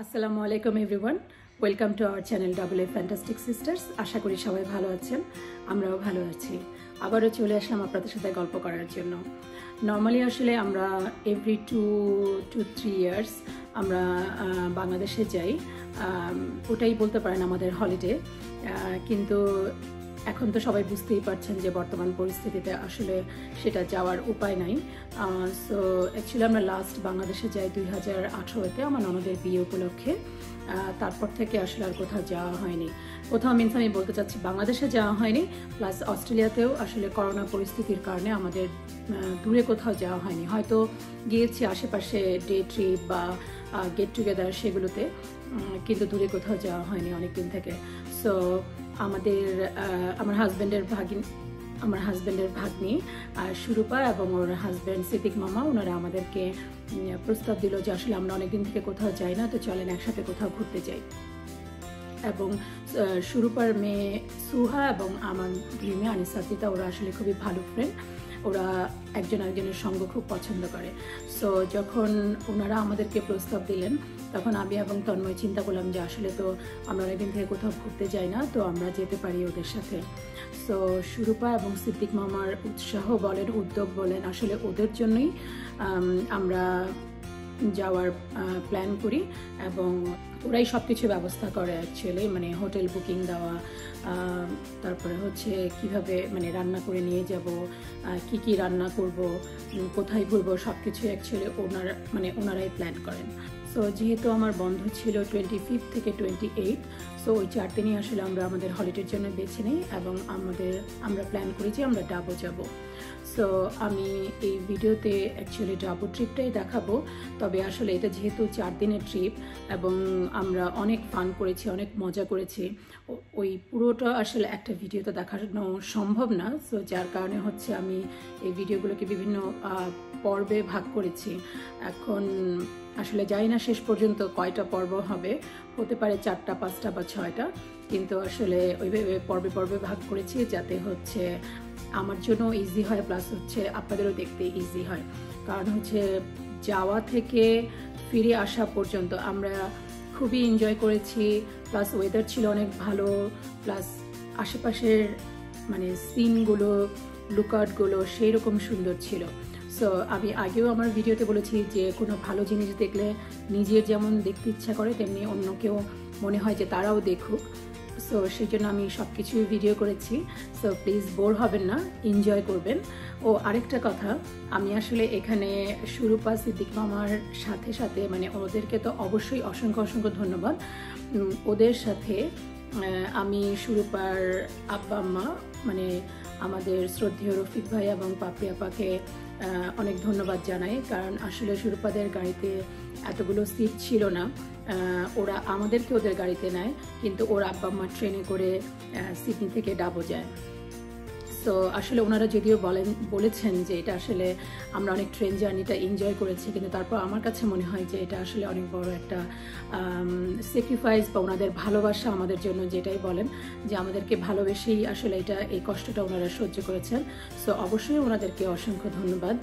আসসালামু আলাইকুম everyone, welcome to our channel double A fantastic sisters. আশা করি সবাই ভালো আছেন, আমরাও ভালো আছি। আবারও চলে আসলাম আপনাদের সাথে গল্প করার জন্য। নর্মালি আসলে আমরা এভরি 2-3 ইয়ার্স আমরা বাংলাদেশে যাই, ওটাই বলতে পারেন আমাদের হলিডে। কিন্তু এখন তো সবাই বুঝতেই পারছেন যে বর্তমান পরিস্থিতিতে আসলে সেটা যাওয়ার উপায় নাই। সো অ্যাকচুয়ালি আমরা লাস্ট বাংলাদেশে যাই 2018-তে আমার ননদের বিয়ে উপলক্ষে। তারপর থেকে আসলে আর কোথাও যাওয়া হয়নি। কোথাও মিনস আমি বলতে চাচ্ছি বাংলাদেশে যাওয়া হয়নি, প্লাস অস্ট্রেলিয়াতেও আসলে করোনা পরিস্থিতির কারণে আমাদের দূরে কোথাও যাওয়া হয়নি। হয়তো গিয়েছি আশেপাশে ডে ট্রিপ বা গেট টুগেদার সেগুলোতে, কিন্তু দূরে কোথাও যাওয়া হয়নি অনেকদিন থেকে। সো আমার হাজব্যান্ডের ভাগ্নি সুরূপা এবং ওর হাজব্যান্ড সিদ্দিক মামা, ওনারা আমাদেরকে প্রস্তাব দিল যে আসলে আমরা অনেকদিন থেকে কোথাও যাই না, তো চলেন একসাথে কোথাও ঘুরতে যাই। এবং সুরূপার মেয়ে সুহা এবং আমার মেয়ে আনিসাতিতা, ওরা আসলে খুবই ভালো ফ্রেন্ড। ওরা একজন একজনের সঙ্গ খুব পছন্দ করে। সো যখন ওনারা আমাদেরকে প্রস্তাব দিলেন, তখন আমি এবং তন্ময় চিন্তা করলাম যে আসলে তো আমরা অনেকদিন থেকে কোথাও ঘুরতে যাই না, তো আমরা যেতে পারি ওদের সাথে। সো সুরূপা এবং সিদ্দিক মামার উৎসাহ বলেন, উদ্যোগ বলেন, আসলে ওদের জন্যই আমরা যাওয়ার প্ল্যান করি এবং ওরাই সব কিছু ব্যবস্থা করে অ্যাকচুয়ালি, মানে হোটেল বুকিং দেওয়া, তারপরে হচ্ছে কিভাবে মানে রান্না করে নিয়ে যাব, কি কি রান্না করব, কোথায় ঘুরবো, সব কিছু অ্যাকচুয়ালি ওনারাই প্ল্যান করেন। সো যেহেতু আমার বন্ধ ছিল 25 থেকে 28, সো ওই 4 দিনই আসলে আমরা আমাদের হলিডের জন্য বেছে নিই এবং আমরা প্ল্যান করি যে আমরা ডাবো যাব। সো আমি এই ভিডিওতে অ্যাকচুয়ালি ডাবো ট্রিপটাই দেখাবো, তবে আসলে এটা যেহেতু 4 দিনের ট্রিপ এবং আমরা অনেক ফান করেছি, অনেক মজা করেছি, ওই পুরোটা আসলে একটা ভিডিওতে দেখানো সম্ভব না। সো যার কারণে হচ্ছে আমি এই ভিডিওগুলোকে বিভিন্ন পর্বে ভাগ করেছি। এখন আসলে জানি না শেষ পর্যন্ত কয়টা পর্ব হবে, হতে পারে 4টা, 5টা বা 6টা, কিন্তু আসলে ওইভাবে পর্বে পর্বে ভাগ করেছি যাতে হচ্ছে আমার জন্য ইজি হয়, প্লাস হচ্ছে আপনাদেরও দেখতে ইজি হয়। কারণ হচ্ছে যাওয়া থেকে ফিরে আসা পর্যন্ত আমরা খুবই এনজয় করেছি, প্লাস ওয়েদার ছিল অনেক ভালো, প্লাস আশেপাশের মানে সিনগুলো, লুকআউটগুলো সেই রকম সুন্দর ছিল। সো আমি আগেও আমার ভিডিওতে বলেছি যে কোনো ভালো জিনিস দেখলে নিজের যেমন দেখতে ইচ্ছা করে, তেমনি অন্যকেও মনে হয় যে তারাও দেখুক। সো সেই জন্য আমি সব কিছু ভিডিও করেছি। সো প্লিজ বোর হবেন না, এনজয় করবেন। ও আরেকটা কথা, আমি আসলে এখানে সুরূপা সিদ্দিক মামার সাথে সাথে মানে ওদেরকে তো অবশ্যই অসংখ্য অসংখ্য ধন্যবাদ। ওদের সাথে আমি সুরূপার আব্বা আম্মা মানে আমাদের শ্রদ্ধেয় রফিক ভাই এবং পাপড়ি আপাকে অনেক ধন্যবাদ জানাই, কারণ আসলে সুরূপাদের গাড়িতে এতগুলো সিট ছিল না। ওরা আমাদেরকে ওদের গাড়িতে নেয়, কিন্তু ওর আব্বা আম্মা ট্রেনে করে সিডনি থেকে ডাবো যায়। সো আসলে ওনারা যদিও বলেছেন যে এটা আসলে আমরা অনেক ট্রেন জার্নিটা এনজয় করেছি, কিন্তু তারপর আমার কাছে মনে হয় যে এটা আসলে অনেক বড় একটা স্যাক্রিফাইস বা ওনাদের ভালোবাসা আমাদের জন্য, যেটাই বলেন যে আমাদেরকে ভালোবেসেই আসলে এই কষ্টটা ওনারা সহ্য করেছেন। সো অবশ্যই ওনাদেরকে অসংখ্য ধন্যবাদ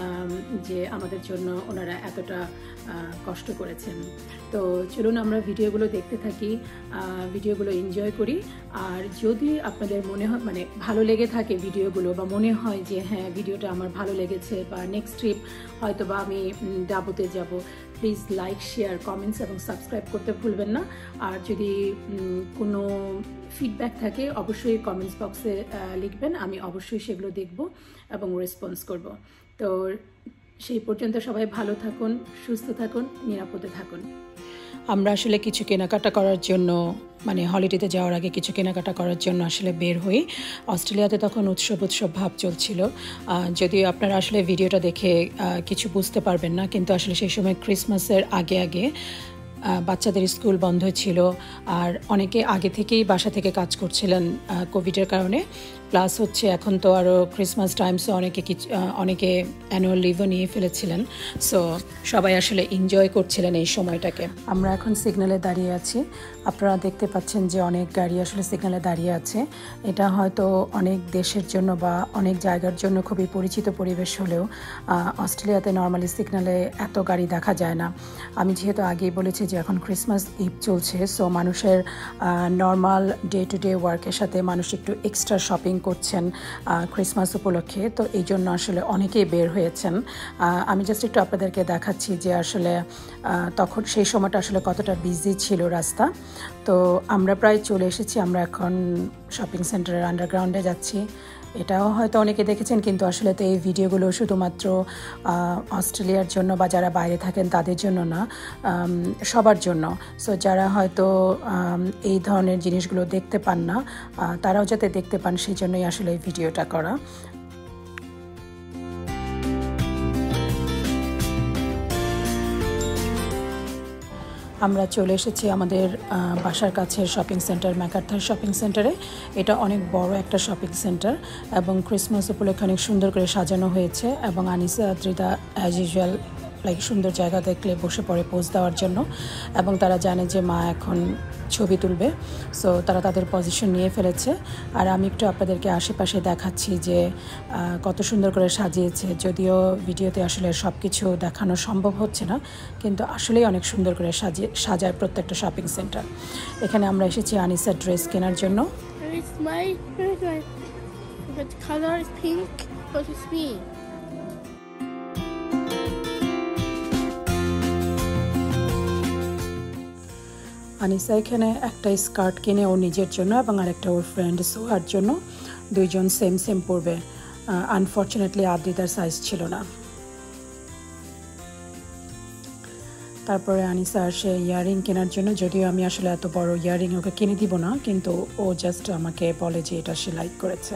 যে আমাদের জন্য ওনারা এতটা কষ্ট করেছেন। তো চলুন আমরা ভিডিওগুলো দেখতে থাকি, ভিডিওগুলো এনজয় করি। আর যদি আপনাদের মনে হয় মানে ভালো লেগে থাকে ভিডিওগুলো, বা মনে হয় যে হ্যাঁ ভিডিওটা আমার ভালো লেগেছে বা নেক্সট ট্রিপ হয়তো বা আমি ডাবোতে যাব, প্লিজ লাইক, শেয়ার, কমেন্টস এবং সাবস্ক্রাইব করতে ভুলবেন না। আর যদি কোনো ফিডব্যাক থাকে অবশ্যই কমেন্টস বক্সে লিখবেন, আমি অবশ্যই সেগুলো দেখব এবং রেসপন্স করব। তো সেই পর্যন্ত সবাই ভালো থাকুন, সুস্থ থাকুন, নিরাপদে থাকুন। আমরা আসলে কিছু কেনাকাটা করার জন্য মানে হলিডেতে যাওয়ার আগে কিছু কেনাকাটা করার জন্য আসলে বের হই। অস্ট্রেলিয়াতে তখন উৎসব ভাব চলছিল, যদিও আপনারা আসলে ভিডিওটা দেখে কিছু বুঝতে পারবেন না, কিন্তু আসলে সেই সময় ক্রিসমাসের আগে বাচ্চাদের স্কুল বন্ধ ছিল আর অনেকে আগে থেকেই বাসা থেকে কাজ করছিলেন কোভিডের কারণে। প্লাস হচ্ছে এখন তো আরও ক্রিসমাস টাইমসে অনেকে অ্যানুয়াল লিভও নিয়ে ফেলেছিলেন। সো সবাই আসলে এনজয় করছিলেন এই সময়টাকে। আমরা এখন সিগন্যালে দাঁড়িয়ে আছি। আপনারা দেখতে পাচ্ছেন যে অনেক গাড়ি আসলে সিগন্যালে দাঁড়িয়ে আছে। এটা হয়তো অনেক দেশের জন্য বা অনেক জায়গার জন্য খুবই পরিচিত পরিবেশ হলেও অস্ট্রেলিয়াতে নর্মালি সিগন্যালে এত গাড়ি দেখা যায় না। আমি যেহেতু আগেই বলেছি যে এখন ক্রিসমাস ইভ চলছে, সো মানুষের নর্মাল ডে টু ডে ওয়ার্কের সাথে মানুষ একটু এক্সট্রা শপিং করছেন ক্রিসমাস উপলক্ষে, তো এই জন্য আসলে অনেকেই বের হয়েছেন। আমি জাস্ট একটু আপনাদেরকে দেখাচ্ছি যে আসলে তখন সেই সময়টা আসলে কতটা বিজি ছিল রাস্তা। তো আমরা প্রায় চলে এসেছি। আমরা এখন শপিং সেন্টারের আন্ডারগ্রাউন্ডে যাচ্ছি। এটাও হয়তো অনেকে দেখেছেন, কিন্তু আসলে তো এই ভিডিওগুলো শুধুমাত্র অস্ট্রেলিয়ার জন্য বা যারা বাইরে থাকেন তাদের জন্য না, সবার জন্য। সো যারা হয়তো এই ধরনের জিনিসগুলো দেখতে পান না, তারাও যাতে দেখতে পান সেই জন্যই আসলে এই ভিডিওটা করা। আমরা চলে এসেছি আমাদের বাসার কাছের শপিং সেন্টার ম্যাকার্থার শপিং সেন্টারে। এটা অনেক বড় একটা শপিং সেন্টার এবং ক্রিসমাস উপলক্ষে অনেক সুন্দর করে সাজানো হয়েছে। এবং আনিসা আদ্রিতা অ্যাজ ইউজুয়াল সুন্দর জায়গা দেখলে বসে পড়ে পোজ দেওয়ার জন্য, এবং তারা জানে যে মা এখন ছবি তুলবে, সো তারা তাদের পজিশন নিয়ে ফেলেছে। আর আমি একটু আপনাদেরকে আশেপাশে দেখাচ্ছি যে কত সুন্দর করে সাজিয়েছে। যদিও ভিডিওতে আসলে সব কিছু দেখানো সম্ভব হচ্ছে না, কিন্তু আসলেই অনেক সুন্দর করে সাজায় প্রত্যেকটা শপিং সেন্টার। এখানে আমরা এসেছি আনিসার ড্রেস কেনার জন্য। আনিসা এখানে একটা স্কার্ট কিনে ওর নিজের জন্য এবং আরেকটা ওর ফ্রেন্ড সোহার জন্য। দুইজন সেম সেম পরবে। আনফর্চুনেটলি আদ্রিতার সাইজ ছিল না। তারপরে আনিসা আসে ইয়াররিং কেনার জন্য। যদিও আমি আসলে এত বড় ইয়াররিং ওকে কিনে দিব না, কিন্তু ও জাস্ট আমাকে বলে যে এটা সে লাইক করেছে।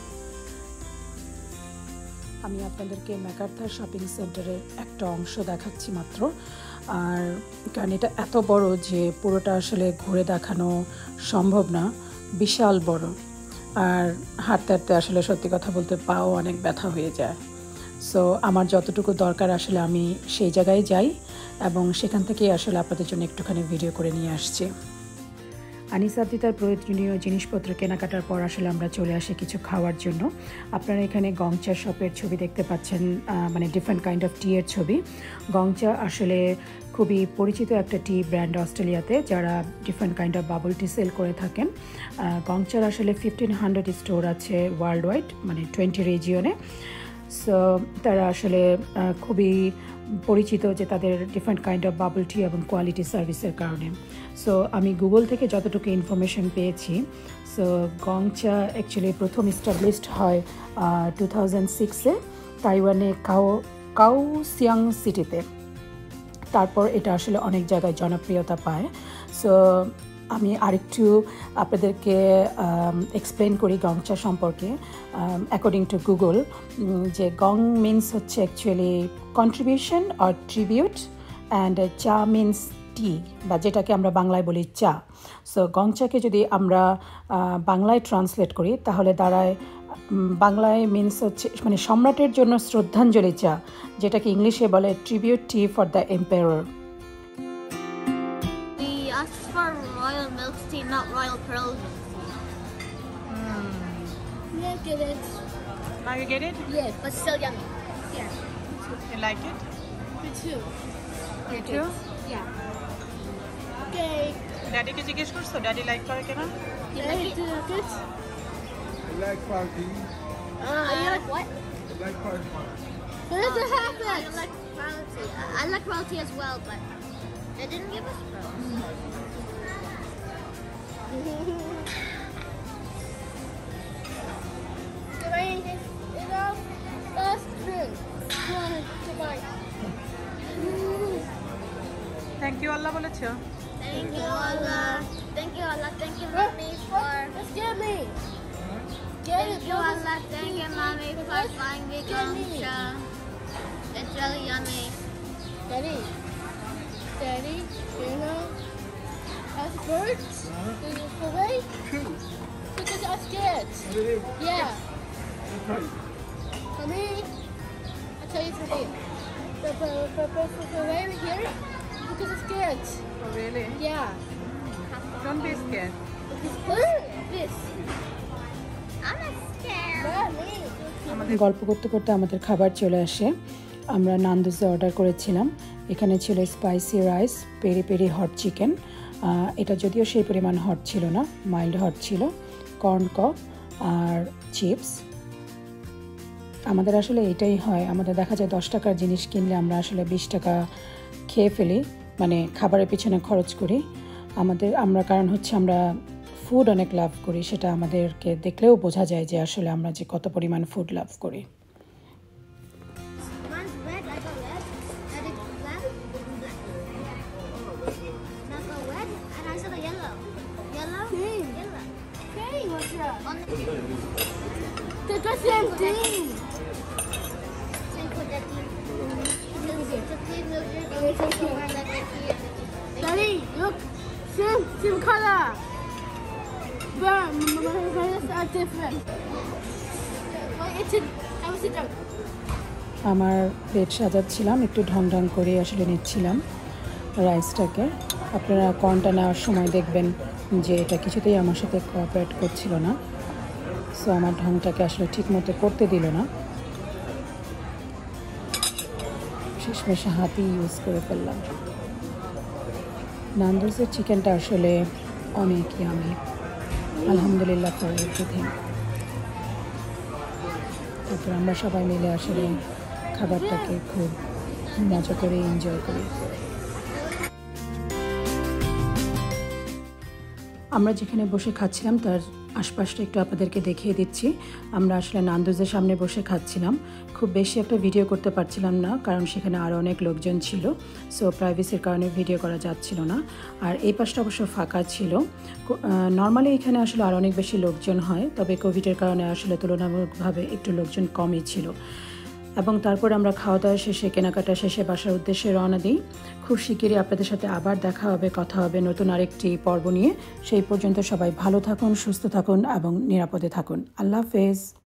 আমি আপনাদেরকে ম্যাকার্থার শপিং সেন্টারের একটা অংশ দেখাচ্ছি মাত্র, আর কারণ এটা এত বড় যে পুরোটা আসলে ঘুরে দেখানো সম্ভব না, বিশাল বড়। আর হাঁটতে হাঁটতে আসলে সত্যি কথা বলতে পাও অনেক ব্যথা হয়ে যায়। সো আমার যতটুকু দরকার আসলে আমি সেই জায়গায় যাই এবং সেখান থেকেই আসলে আপনাদের জন্য একটুখানি ভিডিও করে নিয়ে আসছি। আনিসা আদ্রিতার প্রয়োজনীয় জিনিসপত্র কেনাকাটার পর আসলে আমরা চলে আসি কিছু খাওয়ার জন্য। আপনারা এখানে গংচা শপের ছবি দেখতে পাচ্ছেন, মানে ডিফারেন্ট কাইন্ড অফ টি এর ছবি। গংচা আসলে খুবই পরিচিত একটা টি ব্র্যান্ড অস্ট্রেলিয়াতে, যারা different kind of bubble tea sell করে থাকেন। গংচার আসলে 1500 স্টোর আছে ওয়ার্ল্ড ওয়াইড, মানে 20 রিজিয়নে। সো তারা আসলে খুবই পরিচিত যে তাদের different kind of bubble tea এবং কোয়ালিটি সার্ভিসের কারণে। সো আমি গুগল থেকে যতটুকু ইনফরমেশন পেয়েছি, সো গংচা অ্যাকচুয়ালি প্রথম এস্টাবলিশড হয় 2006-এ তাইওয়ানে কাওসিয়াং সিটিতে। তারপর এটা আসলে অনেক জায়গায় জনপ্রিয়তা পায়। সো আমি আরেকটু আপনাদেরকে এক্সপ্লেন করি গংচা সম্পর্কে। অ্যাকর্ডিং টু গুগল, যে গং মিনস হচ্ছে actually contribution or tribute, and cha means tea, বা যেটাকে আমরা বাংলায় বলি চা। সো গংচাকে যদি আমরা বাংলায় ট্রান্সলেট করি তাহলে দাঁড়ায়, বাংলায় মিনস হচ্ছে মানে সম্রাটের জন্য শ্রদ্ধাঞ্জলি চা, যেটাকে ইংলিশে বলে tribute tea for the empire. Royal milk tea, not royal pearl milk tea. Yeah, get it. Now you get it? Yeah, but still yummy. Yeah. You like it? Me too. You too? Yeah. Okay. Daddy ke jiggesh korcho daddy like kore kena? You like it? Good. I like party. You like what? I like party. What does it happen? I like royalty. I like royalty as well, but they didn't give us royalty. Thank you Allah bolecho. Thank you Allah. Thank you Allah. Thank you mommy for. Just get me. Thank you Allah. Thank you mommy for buying me gongcha. It's really yummy. Daddy. Daddy, you know, as birds, they just away. Two. Because Because I'm scared. Really? Yeah. Okay. For me, I tell you today. For where we here, because I'm scared. Oh, really? Yeah. Don't be scared. This. I'm not scared. Mommy. গল্প করতে করতে আমাদের খাবার চলে আসে। আমরা নান্দুজে order করেছিলাম। এখানে ছিল spicy rice, peri peri hot chicken. এটা যদিও সেই পরিমাণ হট ছিল না, মাইল্ড হট ছিল, কর্ন কক আর চিপস। আমাদের আসলে এটাই হয়, আমাদের দেখা যায় 10 টাকার জিনিস কিনলে আমরা আসলে 20 টাকা খেয়ে ফেলি, মানে খাবারের পিছনে খরচ করি। আমরা কারণ হচ্ছে আমরা ফুড অনেক লাভ করি, সেটা আমাদেরকে দেখলেও বোঝা যায় যে আসলে আমরা যে কত পরিমাণ ফুড লাভ করি। One's red, I got red. And it's black. Black. And I got red, and I saw the yellow. Yellow? Yellow. Hey, what's that? On the It's the same thing. same for that team. The team will Daddy, look. Same color. But my colors are different. I was sit down. আমার plate সাজাচ্ছিলাম, একটু ঢং ঢং করে আসলে নিচ্ছিলাম রাইসটাকে। আপনারা কর্নটা নেওয়ার সময় দেখবেন যে এটা কিছুতেই আমার সাথে কোঅপারেট করছিল না, সো আমার ঢংটাকে আসলে ঠিক মতো করতে দিল না। শেষমেশে হাতই ইউজ করে ফেললাম। নান্দুজের চিকেনটা আসলে অনেক ইয়ামি, আলহামদুলিল্লাহ ফর এভরিথিং। তারপর আমরা সবাই মিলে আসলে খাবারটাকে খুব মজা করে এনজয় করি। আমরা যেখানে বসে খাচ্ছিলাম তার আশপাশটা একটু আপনাদেরকে দেখিয়ে দিচ্ছি। আমরা আসলে নান্দুজের সামনে বসে খাচ্ছিলাম। খুব বেশি একটা ভিডিও করতে পারছিলাম না, কারণ সেখানে আরও অনেক লোকজন ছিল, সো প্রাইভেসির কারণে ভিডিও করা যাচ্ছিল না। আর এই পাশটা অবশ্য ফাঁকা ছিল। নর্মালি এখানে আসলে আরও অনেক বেশি লোকজন হয়, তবে কোভিডের কারণে আসলে তুলনামূলকভাবে একটু লোকজন কমই ছিল। এবং তারপর আমরা খাওয়া দাওয়া শেষে, কেনাকাটা শেষে বাসার উদ্দেশ্যে রওনা দিই। খুব শিগগিরই আপনাদের সাথে আবার দেখা হবে, কথা হবে নতুন আরেকটি পর্ব নিয়ে। সেই পর্যন্ত সবাই ভালো থাকুন, সুস্থ থাকুন এবং নিরাপদে থাকুন। আল্লাহ হাফেজ।